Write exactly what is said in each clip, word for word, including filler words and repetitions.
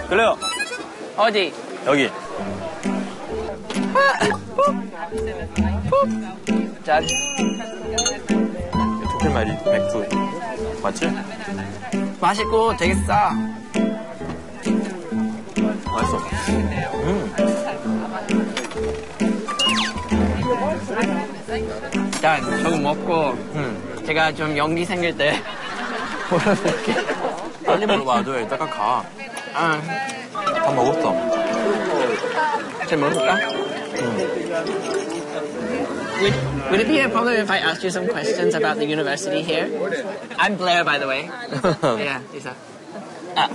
끌래요. 어디? 여기. 짠. 독일 말이 맥주. 맞지? 맛있고 되게 싸. 맛있어. 음. 일단 저거 먹고 음. 제가 좀 연기 생길 때 물어볼게. 빨리 물어봐. 너 이따가 가. 아, 다 먹었어. 잘 먹을까? Would, would it be a problem if I asked you some questions about the university here? I'm Blair, by the way. Yeah, Lisa. Uh,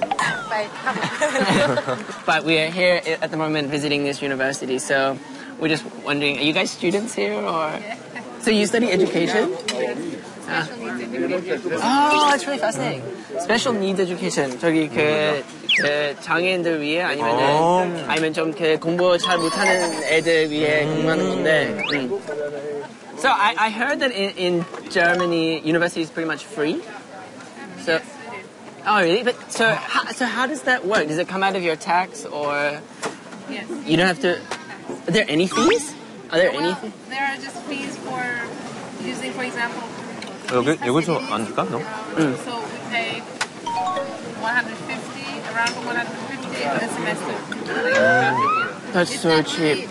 but we are here at the moment visiting this university, so we're just wondering, are you guys students here or? So you study education? Uh, oh, that's really fascinating. Special needs education. 저기 그, 그 장애인들 위해 아니면은 아니면 좀 그 공부 잘 못하는 애들 위해 공부하는 건데. 음. So I, I heard that in, in Germany, university is pretty much free. So, oh really? But so how, so how does that work? Does it come out of your tax or? Yes. You don't have to. Are there any fees? Are there Well, any? Fees? there are just fees for using, for example. 여기 여기 좀 앉을까 너? 응. So we pay one hundred fifty, around one hundred fifty a semester. That's It's so not cheap.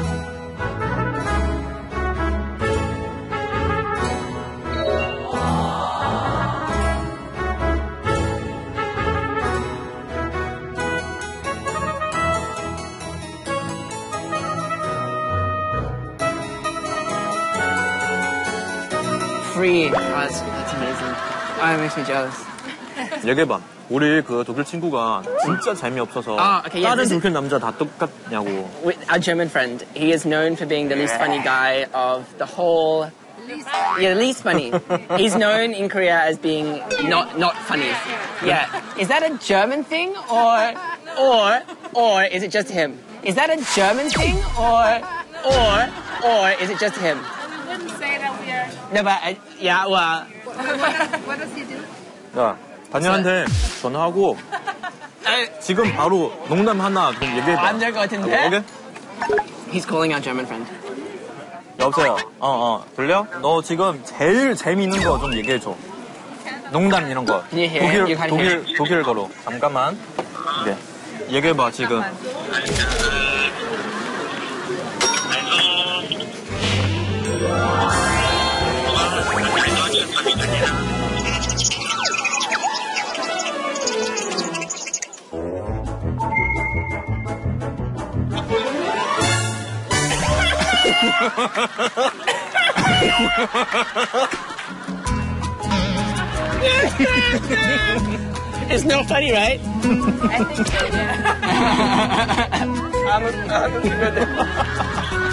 Free. Oh, that's, that's amazing. Oh, it makes me jealous. 얘기해봐. 우리 그 독일 친구가 진짜 재미없어서 아, okay, yeah, 다른 this is- 독일 남자 다 똑같냐고. With our German friend, he is known for being the least funny guy of the whole. Yeah, the least funny. He's known in Korea as being not not funny. Yeah. Is that a German thing or or or is it just him? Is that a German thing or or or is it just him? We wouldn't say that we are. No, but uh, yeah, well, What does he do? 야, 단연한테 전화하고 I, 지금 바로 농담 하나 좀 얘기해봐. 안 될 것 같은데? 오케이? he's calling our German friend. 여보세요. 어, 어. 들려? 너 지금 제일 재미있는 거 좀 얘기해줘. 농담 이런 거. Can you hear him? You 독일, can't 독일, hear. 독일어로. 잠깐만. 네. 얘기해봐, 지금. It's not funny, right? I think so, yeah. I'm, I'm good.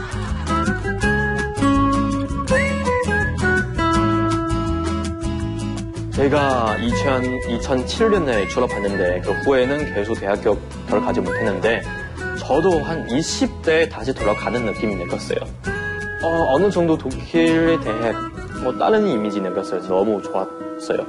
제가 이천칠 년에 졸업했는데 그 후에는 계속 대학교 들어가지 못했는데 저도 한 이십 대에 다시 돌아가는 느낌이 느꼈어요. 어, 어느 정도 독일에 대해 뭐 다른 이미지 느꼈어요. 너무 좋았어요.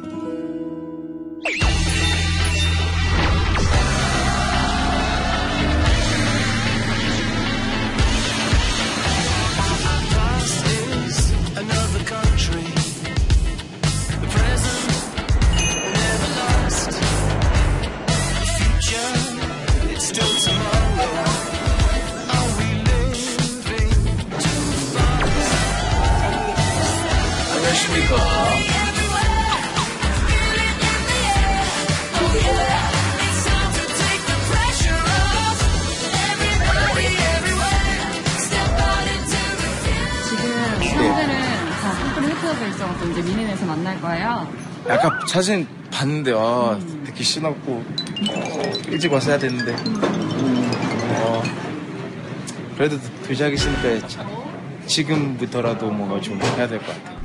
이제 미넨에서 만날 거예요. 약간 사진 봤는데 와 듣기 신었고 일찍 와서 해야 되는데 어, 그래도 도시하겠으니까 지금부터라도 뭔가 좀 해야 될 것 같아요.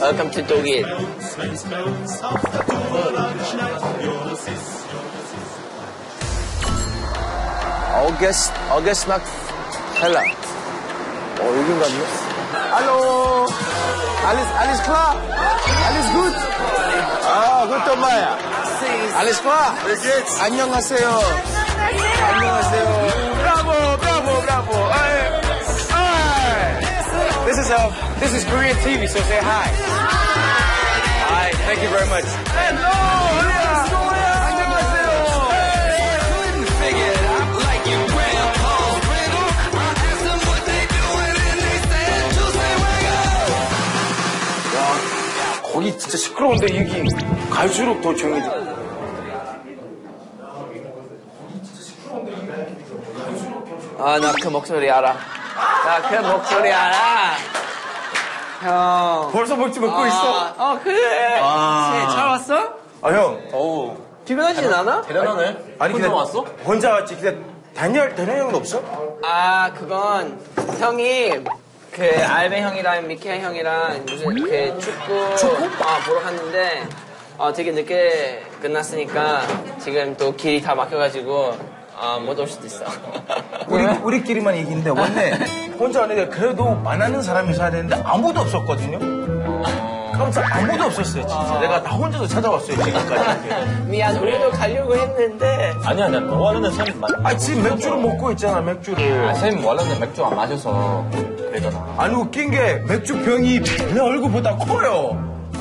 Welcome to 독일. August, August 막 헬라. 어, 여긴 같네. Hallo. Alles, alles klar? Alles gut? 아, gut, 마야. Alles klar? 안녕하세요. 안녕하세요. Bravo, bravo, bravo. Hey. Hey. This is a, this is Korean T V, so say hi. Hi, thank you very much. Hello. 안녕하세요. Couldn't figure it out like you grandpa's riddle. I asked them what they doing and they said to say wake up. 야, 거기 진짜 시끄러운데 여기 갈수록 더 조용해져. 아, 나 그 목소리 알아. 나 그 목소리 알아. 형. 벌써 먹지 먹고 아, 있어? 어, 그래. 아. 잘 왔어? 아, 형. 어우, 피곤하진 않아? 대단하네. 아니, 혼자 근데 왔어? 혼자 왔지. 근데 다니엘, 다니엘 형은 없어? 아, 그건 형이 그 알베 형이랑 미케 형이랑 무슨 그 축구 축구? 아, 보러 갔는데 어, 되게 늦게 끝났으니까 지금 또 길이 다 막혀가지고 아, 못 올 수도 있어. 우리, 우리끼리만 얘기인데, 원래 혼자 왔는데 그래도 만나는 사람이 있어야 되는데 아무도 없었거든요? 깜짝 아무도 없었어요, 진짜. 내가 나 혼자서 찾아왔어요, 지금까지. 미안, 우리도 가려고 했는데 아니야, 나 원래는 쌤 마- 아, 지금 맥주를 먹고 있잖아, 맥주를. 아, 쌤 원래는 맥주 안 마셔서 그러잖아. 아니, 웃긴 게 맥주 병이 내 얼굴보다 커요.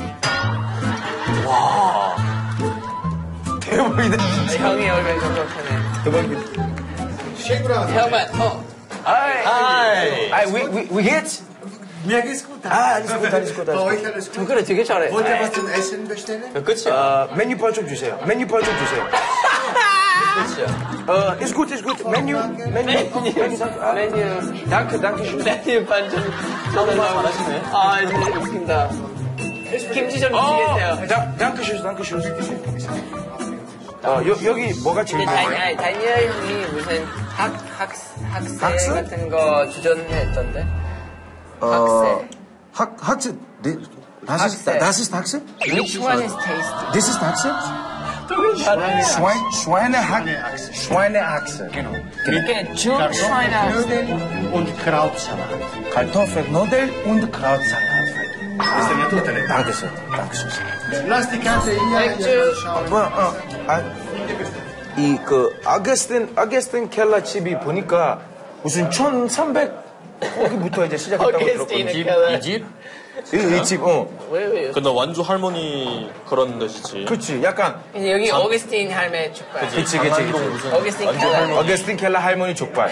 와. 대박이다, 진짜. 형이 얼굴 정확하네. 대박이다. 형만, 어. Hi. Hi. Hi, wie, wie, wie geht's? Mir geht's gut. 아, alles gut, alles gut, Bei alles gut. euch alles gut. 저 그래 되게 잘해. Wollt ihr was zum Essen bestellen? 끝이야. 어, 메뉴판 좀 주세요. 메뉴판 좀 주세요. 끝이야. 어, ist gut, ist gut. 메뉴, 메뉴, 메뉴, 아, 메뉴. danke, danke schön. 메뉴 반전. 정말 잘하시네. 아, 진짜 웃긴다. 김치 좀 주시겠어요? 어, 당- danke schön, danke schön. 어, 여, 여기 뭐가 제일 근데 다니, 많아요? 아니, 다니엘 형이 무슨 학, 학, 학생 학생? 같은 거 주전했던데? 어, 학생. 학, 학생, 네, das ist, 학생. das ist 학생? Which one is tasty? Das ist 학생? Schwein, Schweinehaxe. Schweinehaxe. 이게 중 China. Nudeln und Krautsalat. Kartoffelknödel und Krautsalat. Ist der Natur drin? Danke schön, danke schön. Lass die Karte hier, 맥주. hier schauen. 뭐, 어, 아, 이, 그, 아게스틴, 아게스틴 켈라 집이 보니까 무슨 천삼백 거기부터 이제 시작했다고 어게스틴 들었거든. 켈라. 이 집? 이, 이 집, 어. 왜, 왜? 근데 완주 할머니 그런 데시지. 그치, 약간, 근데 여기 어게스틴 할매 족발. 그치, 그치, 그치. 강남동 무슨 어게스틴 완주 켈라. 할머니. 어게스틴 켈라 할머니 족발.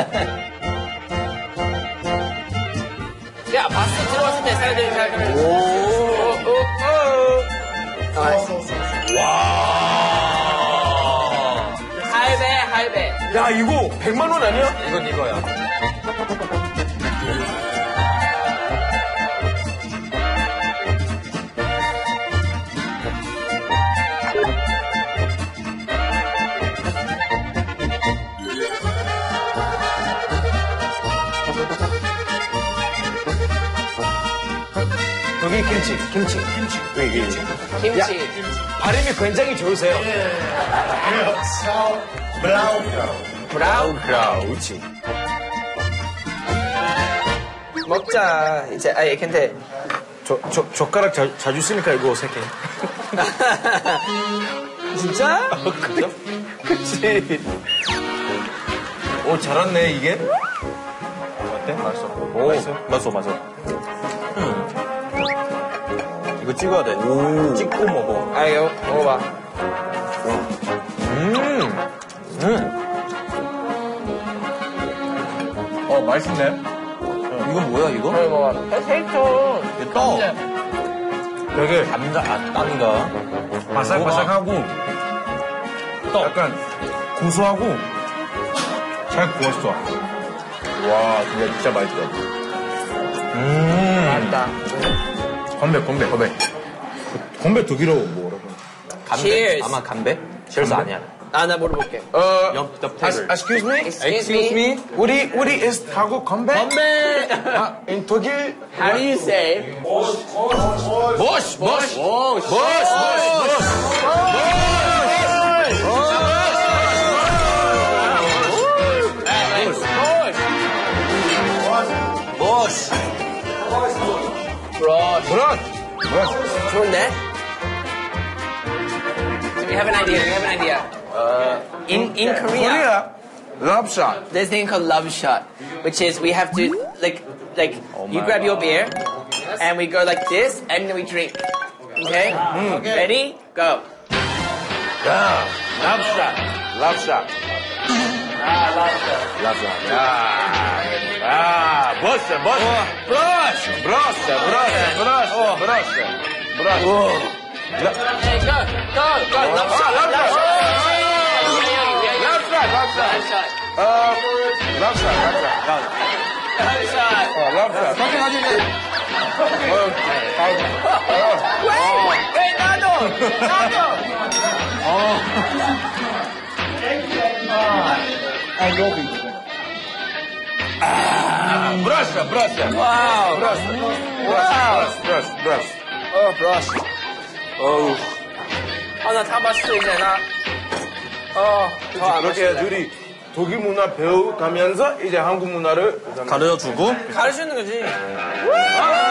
야, 봤어? 들어왔을 때 사람들이 잘 그래. 오, 오, 오. 아, 와. 할배, 할배. 야, 이거 백만 원 아니야? 이건 이거야. 여기 김치, 김치, 김치. 여기, 김치. 김치. 야, 발음이 굉장히 좋으세요. Sau, Blaugrau. 브라운. 그렇지. 먹자. 이제, 아니, 근데. 저, 저, 젓가락 자, 자주 쓰니까 이거 세 개. 진짜? 그죠? 그치. 오, 잘았네, 이게. 어때? 맛있어. 오, 맛있어? 맛있어, 맛있어. 음. 이거 찍어야 돼. 오. 찍고 먹어. 아, 이거 먹어봐. 음. 음. 어, 맛있네. 이건 뭐야, 이거? 이거 먹어봐. 세이토. 이게 떡. 되게 감자, 아, 땅인가? 바삭바삭하고, 떡. 약간 고소하고, 잘 구웠어. 와, 진짜, 진짜 맛있어. 음. 맞다. 건배, 건배, 건배. 건배 두 개로 먹으라고. 감배? Cheers. 아마 감배? cheers 아니야. 아, 나 물어볼게. 어, 옆, 옆 as- 테이블. excuse me? Excuse me. 우리, 우리 is 타고 건배? 건배. 아, in 독일? How do you say? Bosch, Bosch, Bosch, Bosch, Bosch. 버스. Brush. 브런. 좋은데? So we have an idea. We have an idea. in in Korea, 코리아. 럽샷. there's a thing called love shot, which is we have to like like you grab your beer, and we go like this, and then we drink. Okay? Ready? Go. 야, 럽샷. 럽샷. 럽샷. 야, 야, 버스, 버스. 브러쉬. 브러쉬, 브러쉬, 브러쉬, 브러쉬. 브러쉬. Hey, go, go, go. Love shot. love Love shot. shot. 럽샷, 럽샷. Love shot. 어, 럽샷, 럽샷. Love shot. 어, 럽샷. 가지, 가지, 가지. 어, Wait, wait, 나도, 나도. 아, 브러쉬, 브러쉬. 와우. 브러쉬. 브러쉬, 브러쉬, 브러쉬. 어, 브러쉬. 어우. 아, 나 다 봤어, 이제 나. 어, 더안 그렇게 둘이 독일 문화 배워가면서 이제 한국 문화를 가르쳐주고. 가르치는 거지. 아,